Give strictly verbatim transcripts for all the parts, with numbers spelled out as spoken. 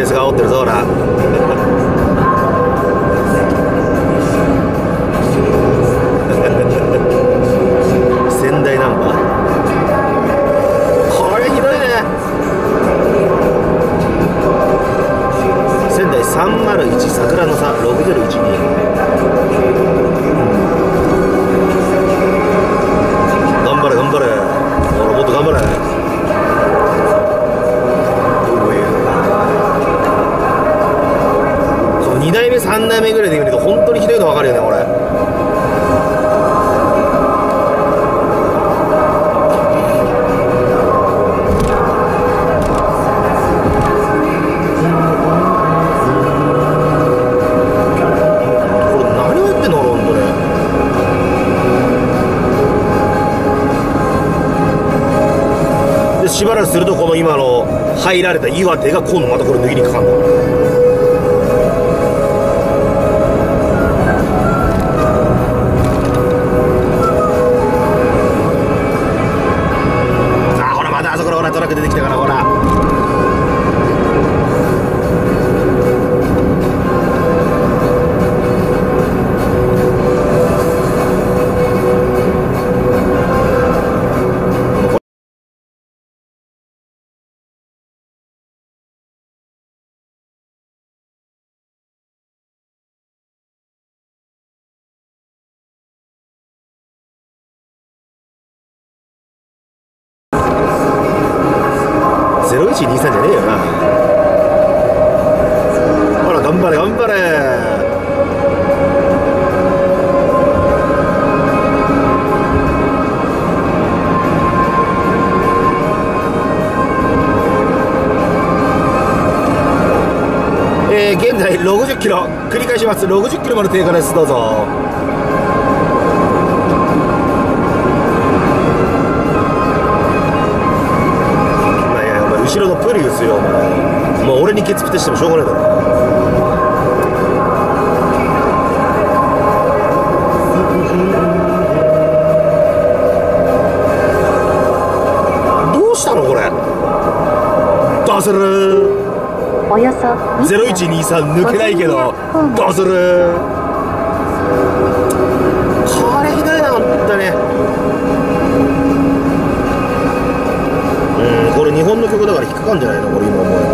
ベースが煽ってるぞほら。仙台ナンバー、これひどいね。仙台さんまるいち桜の差ろくゼロいちに。頑張れ頑張れ、ほらもっと頑張れ。にだいめさんだいめぐらいで見ると本当にひどいの分かるよねこれ。これ何をやってんの本当ね。でしばらくするとこの今の入られた岩手が今度またこれ脱ぎにかかるんだ。トラック出てきたからほら。ゼロいちにさんじゃねえよな。ほら頑張れ頑張れ。えー、現在ろくじゅっキロ、繰り返します。ろくじゅっキロまで低下です。どうぞ。後ろのプリウスよ、お前。もう俺にケツプテしてもしょうがないだろ。どうしたのこれ。どうする。 およそゼロいちにさん抜けないけどどうする。これひどいなほんとに。うん、これ日本の曲だから引っかかんじゃないのこれ今思えば。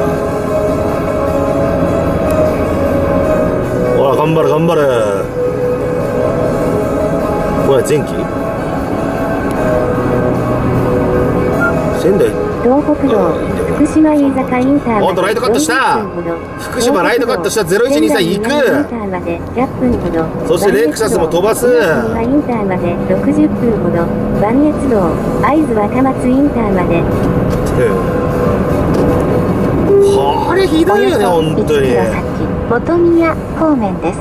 ほら頑張れ頑張れ。これ前期仙台東北道福島飯坂インターおっとライトカットした。福島ライトカットした。ゼロいちにさん行く。そしてレクサスも飛ばす。 インターまでろくじゅっぷんほど。磐越道会津若松インターまで。 これひどいよね本当に。 本宮方面です。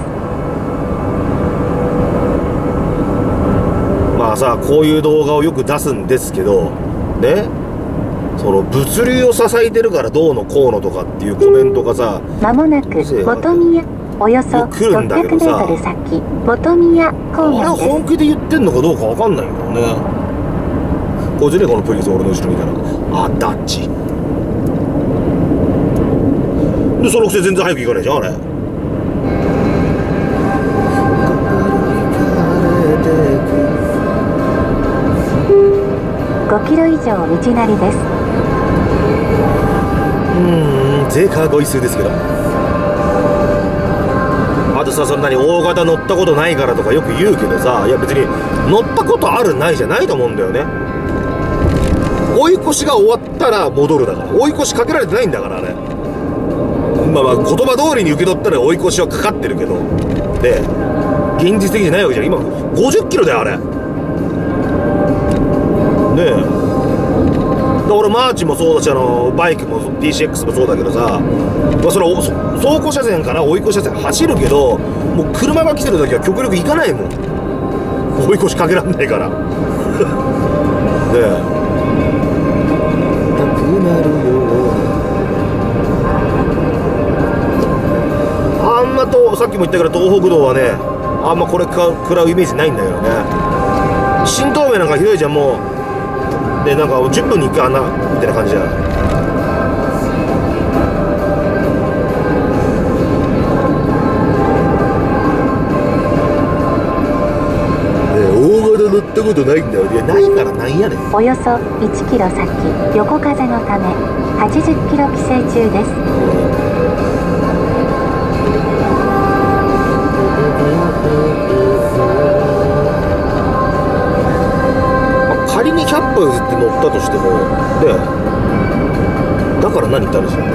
まあさ、こういう動画をよく出すんですけどね、その物流を支えてるからどうのこうのとかっていうコメントがさ、 まもなく本宮およそろっぴゃくメートル先本宮方面です。 あれ本気で言ってんのかどうかわかんないけどね。こいつね、このプリウス俺の後ろみたいな。あ、ダッチで、そのくせ全然早く行かないじゃんあれ。 ごキロ以上道なりです。 うーん、税関ご一数ですけど。あとさ、そんなに大型乗ったことないからとかよく言うけどさ、いや別に乗ったことあるないじゃないと思うんだよね。追い越しが終わったら戻るだから。追い越しかけられてないんだからあれ。まあまあ言葉通りに受け取ったら追い越しはかかってるけど、で現実的じゃないわけじゃん。今ごじゅっキロだよあれねえ。で俺マーチもそうだし、あのバイクも ディーシーエックス もそうだけどさ、まあ、それ走行車線から追い越し車線走るけど、もう車が来てる時は極力行かないもん。追い越しかけらんないからねえ。なるよあんまと、さっきも言ったけど東北道はねあんまこれか食らうイメージないんだけどね。新東名なんかひどいじゃんもう。でなんかじゅっぷんにいっかいあんなみたいな感じじゃん。 ことないんだよ。いや、ないからなんやねん。 およそいちキロ先、横風のためはちじゅっキロ規制中です。 仮にひゃっぽ譲って乗ったとしてもで、だから何ってあるじゃん。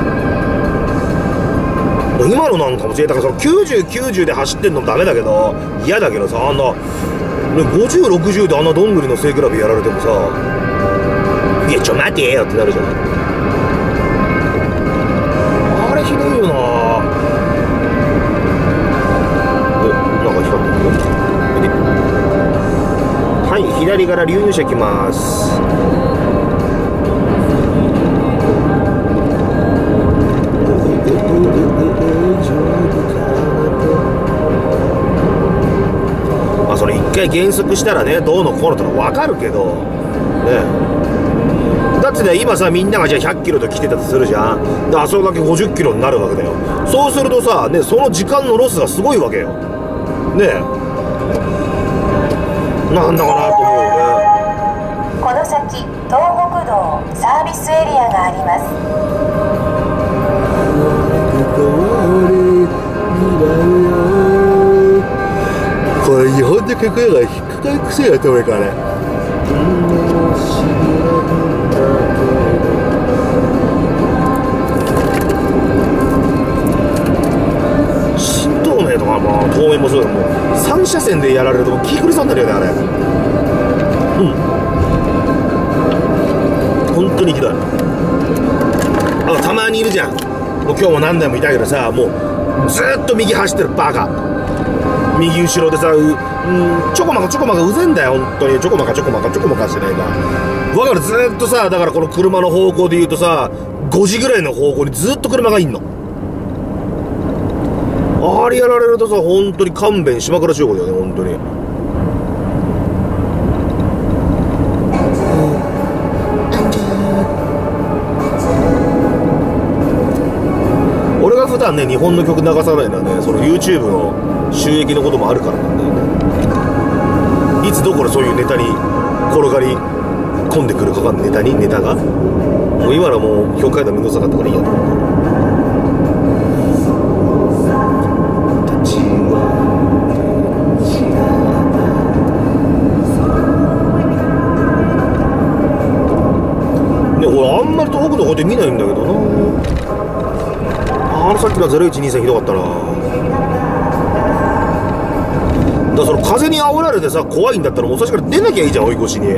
今のなんかもしれない。だからそのきゅうじゅう、きゅうじゅうで走ってんのもダメだけど、嫌だけどさ、あんなごじゅう、ろくじゅうであんなどんぐりの背比べやられてもさ、いやちょ待てよってなるじゃない。あれひどいよな。お、なんか光ってるよ。はい、左から流入車来ます。まあそれ一回減速したらね、どうのこうのとか分かるけどね。だってね、今さみんながじゃあひゃっキロで来てたとするじゃん。であそこだけごじゅっキロになるわけだよ。そうするとさ、ね、その時間のロスがすごいわけよね。なんだかなと思うよね。 この先東北道サービスエリアがあります。 これ日本で結構が引っかかる癖やと思うからね。新東名とかまあ東名もそうだけど、もうさん車線でやられると気狂いそうになるよねあれ。うん、本当にひどい。あ、たまにいるじゃん。もう今日も何台もいたけどさ、もうずーっと右走ってるバカ。右後ろでさ、う、うん、ちょこまかちょこまかうぜんだよ、本当に。ちょこまかちょこまかちょこまかしてないか。わかる、ずーっとさ、だからこの車の方向で言うとさ、ごじぐらいの方向にずーっと車がいんの。あれやられるとさ、本当に勘弁しまくらしようだよね、本当に。俺が普段ね、日本の曲流さないのはね、その YouTube の収益のこともあるからなんだよね。いつどこでそういうネタに転がり込んでくるかが、ネタにネタがもう今のもう評価のめんどくさかったからいいやと思って。ね、俺あんまり東北の方で見ないんだけどな。あのさっきのゼロいちにさんひどかったな。だからその風に煽られてさ怖いんだったらもう最初から出なきゃいいじゃん、追い越しにね。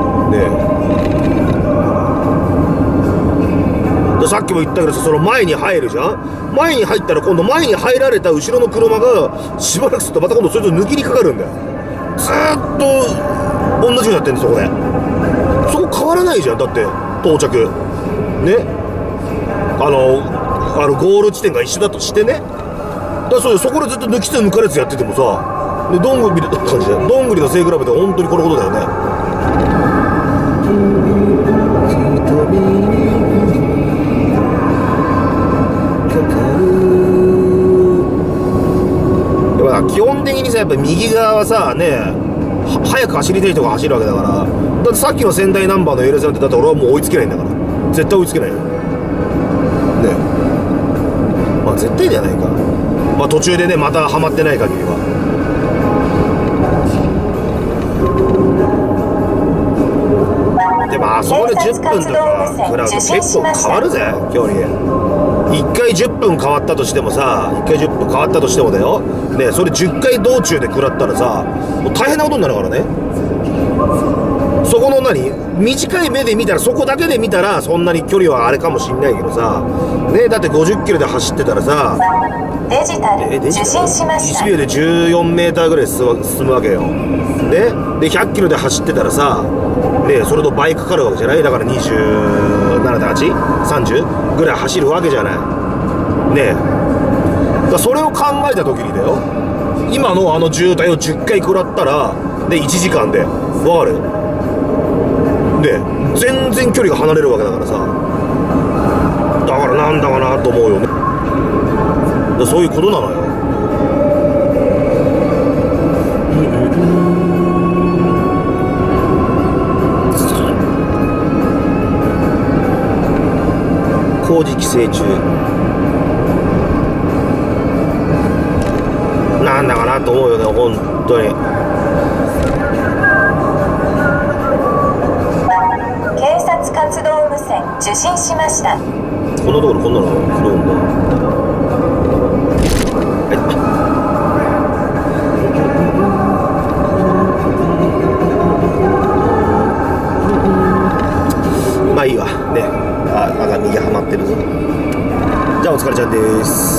でさっきも言ったけどさ、その前に入るじゃん。前に入ったら今度前に入られた後ろの車がしばらくするとまた今度それと抜きにかかるんだよ。ずーっと同じようになってんだそこで。そこ変わらないじゃん。だって到着ね、あのあのゴール地点が一緒だとしてね。だからそ, そこでずっと抜きつ抜かれつやっててもさ、でどんぐりの感じでどんぐりの背比べて本当にこのことだよね。やっぱ基本的にさ、やっぱ右側はさね、早く走りたい人が走るわけだから。だってさっきの仙台ナンバーの エルエス なんてだって俺はもう追いつけないんだから、絶対追いつけないよね。まあ絶対じゃないか。まあ途中でねまたハマってない限りは。でもあそこでじゅっぷんとか食らうと結構変わるぜ距離。いっかいじゅっぷん変わったとしてもさ、いっかいじゅっぷん変わったとしてもだよね、それじゅっかい道中で食らったらさ、もう大変なことになるからね。そこの何短い目で見たら、そこだけで見たらそんなに距離はあれかもしんないけどさね、だってごじゅっキロで走ってたらさ、 デジタル受信しました。 いちびょうでじゅうよんメーターぐらい進むわけよね。でひゃっキロで走ってたらさね、それと倍かかるわけじゃない。だからにじゅうななてんはち、さんじゅうぐらい走るわけじゃないね。だそれを考えた時にだよ、今のあの渋滞をじゅっかい食らったらでいちじかんでわかるで全然距離が離れるわけだからさ、だからなんだかなと思うよね。だそういうことなのよ。 工事規制中なんだかなと思うよね、本当に。 警察活動無線受信しました。 こんなところこんなの拾うんだ。はい。